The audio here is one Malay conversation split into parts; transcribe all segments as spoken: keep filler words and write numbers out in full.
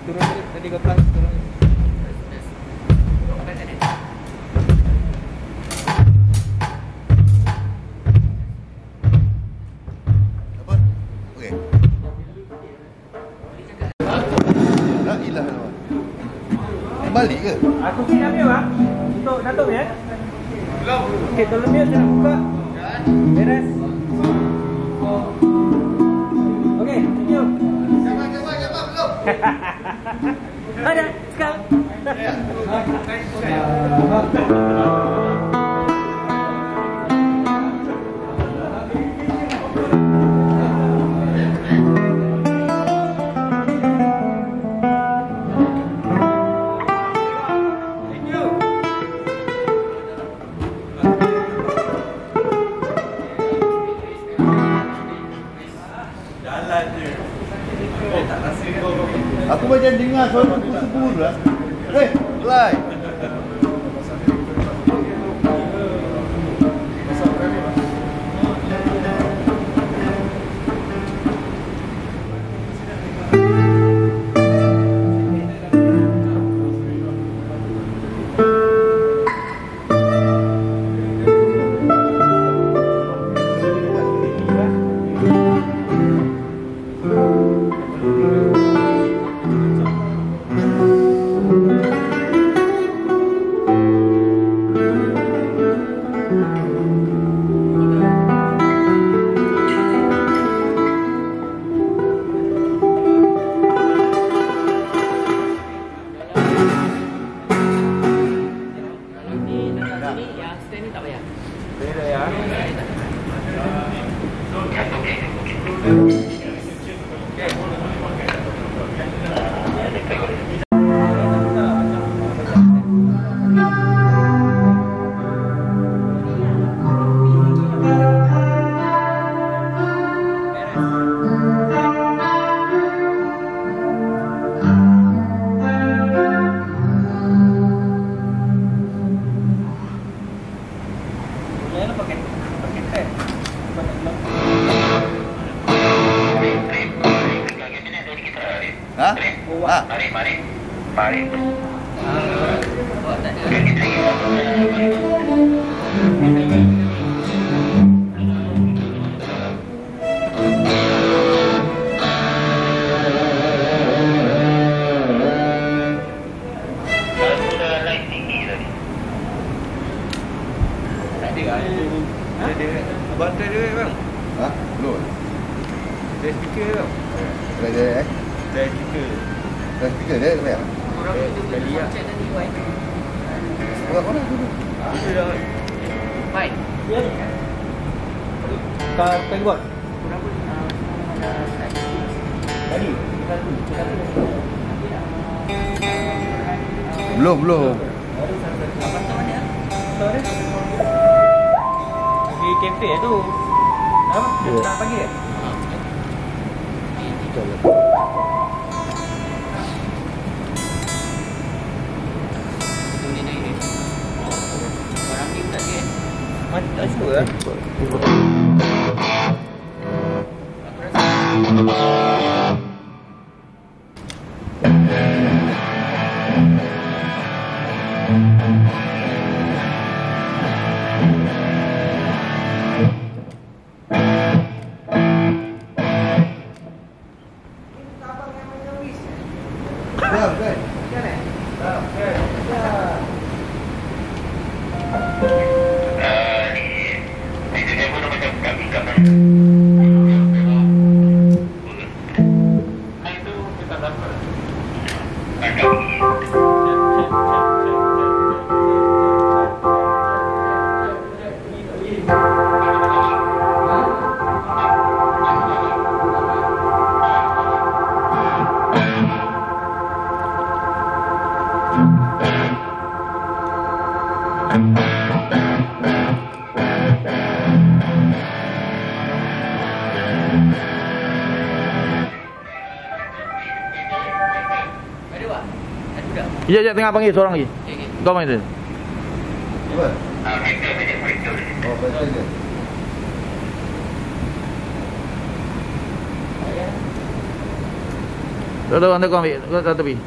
turun tadi ke kelas turun. Apa? Okey. La ilaha illallah. Eh, balik ke? Aku sini ambil bang. Untuk Datuk ya. Belum. Okey, tolong dia jangan buka. Beres. Okey, senyum. Jangan jangan jangan belum. Ada sekarang. Ya. Aku macam dengar suara sebur-sebur lah. Hei, Lai. Ha? Ha? Mari, mari. Mari. Oh, tak Abang try dia bang. Ha? Belum. Try speaker bang. Try dia eh. Try speaker. Try speaker dia ke bayar? Kurang itu kali ya. Orang mana dulu? Itu dah. Baik. Ya. Kau tengok. Tadi. Belum, belum. Apa tu dia? Sorry. Di kafe tu. Apa? Dia nak pagi ke? Orang ni tak dia. Mati tak sure lah. Sekejap, sekejap, tengah panggil seorang lagi. Okay, okay. Kau panggil dia. Apa? Oh, betul je. Tak tahu anda kau ambil. Kau tak tepi.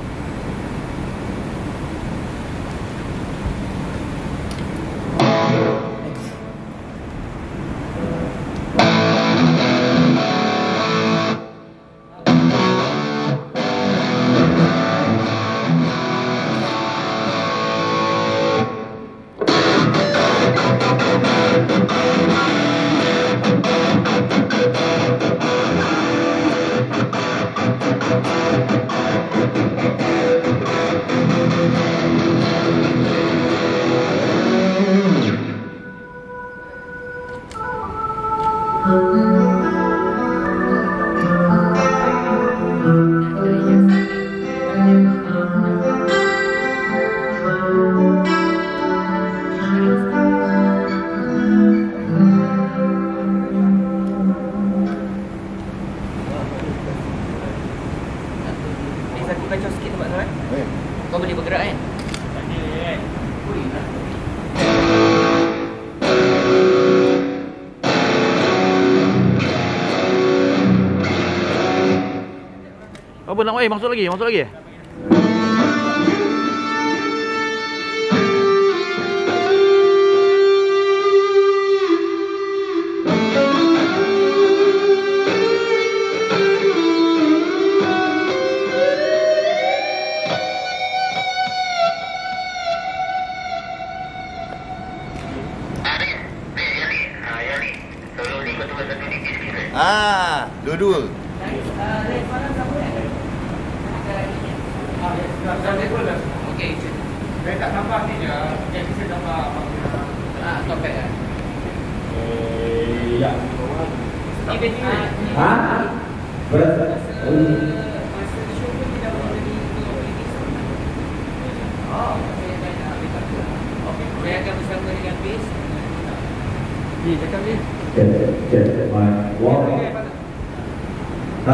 Aku kacau sikit tempat tu eh. Kau boleh bergerak kan? Tak ada kan. Apa nak eh masuk lagi, masuk lagi. Ah, dua-dua. Okey. Saya tak tambah ni je. Jadi saya tambah ah, topek kan. Eh, ya. Ini dia. Ha? Berapa? Masa show pun tidak boleh jadi oh, saya akan ambil satu. Okey. Saya akan bersama dengan bass. Ni cakap ni. Check, check, my wall. Ha?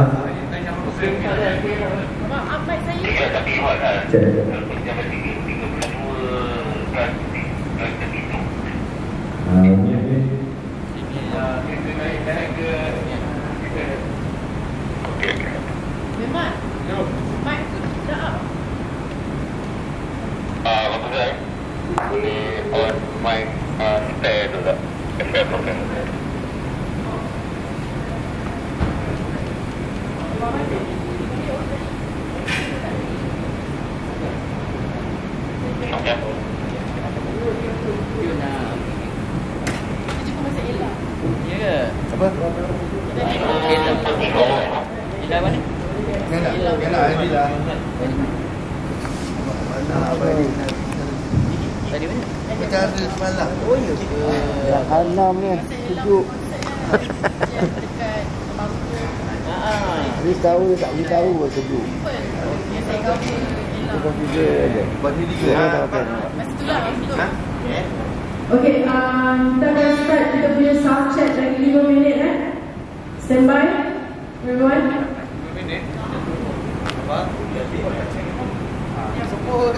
Mak, ambil saya. Tiga tapi hot lah. Check. Jangan tiga, tiga bulan dua bulan bulan itu. Ah, ini ni. Ini uh, kita naik naik ke kita. Okey. Memang. Mic tu dah up. Ah, apa dah? Boleh on mic ah stereo tu tak? F M program. Ya. Itu cuma masa Ella. Ya. Apa? Ella mana? Kena, kena Adi lah. Mana apa ni? Tadi mana? Macam ada semalam. Oh ya ke? Hanam ni sejuk. Dekat bangku. Ah. Ni tahu tak boleh tahu buat sejuk. Yang saya cover Ella. Bukan tiga aja. Bukan tiga. Masa tu lah, masa tu. Okay, um, kita akan start kita punya sound check lagi lima minit eh. Stand by, everyone. lima minit. Apa? Ya, sebut.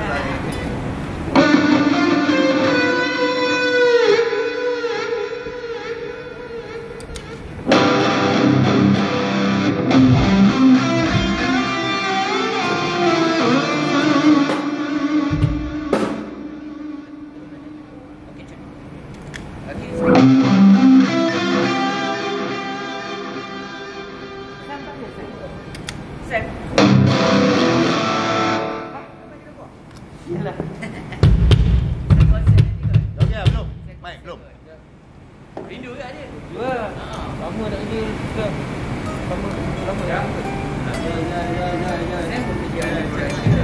Rindu ke dia? Dua. Lama nak kerja ke? Lama lama dah. Ya ya ya ya ya. Saya pun kerja ada.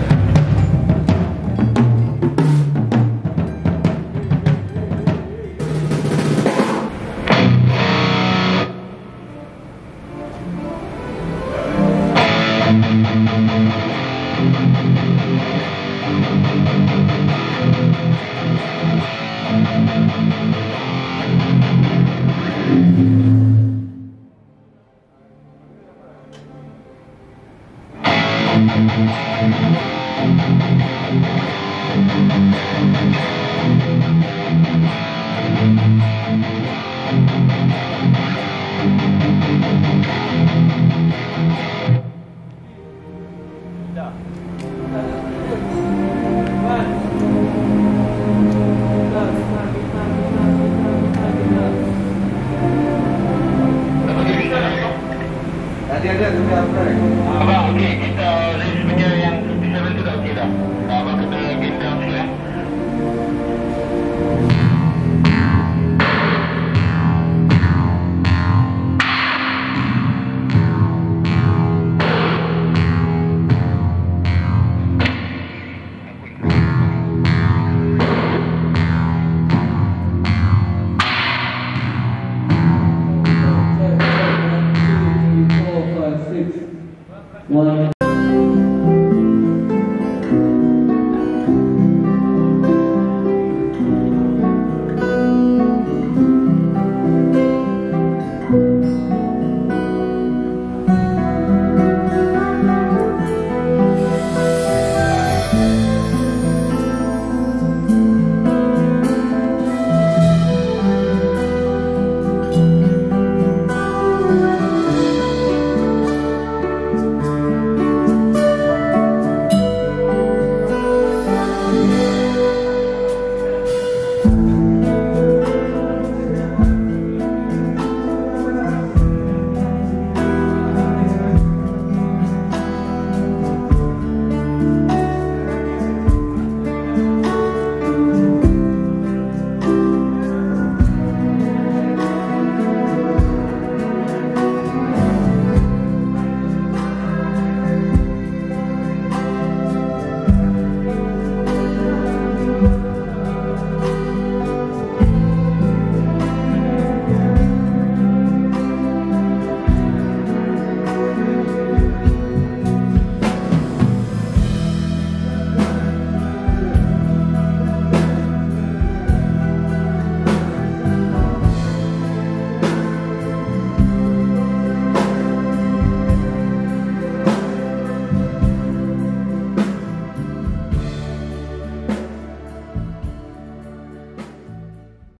Abang, okey, kita race punya yang tujuh tu dah okey dah. Abang kena gendang dulu ya. One.